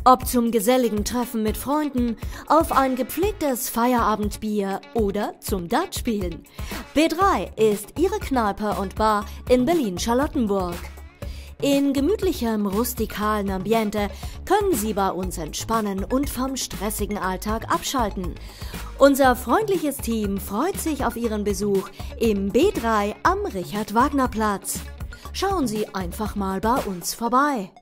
Ob zum geselligen Treffen mit Freunden, auf ein gepflegtes Feierabendbier oder zum Dartspielen. B3 ist Ihre Kneipe und Bar in Berlin-Charlottenburg. In gemütlichem, rustikalen Ambiente können Sie bei uns entspannen und vom stressigen Alltag abschalten. Unser freundliches Team freut sich auf Ihren Besuch im B3 am Richard-Wagner-Platz. Schauen Sie einfach mal bei uns vorbei.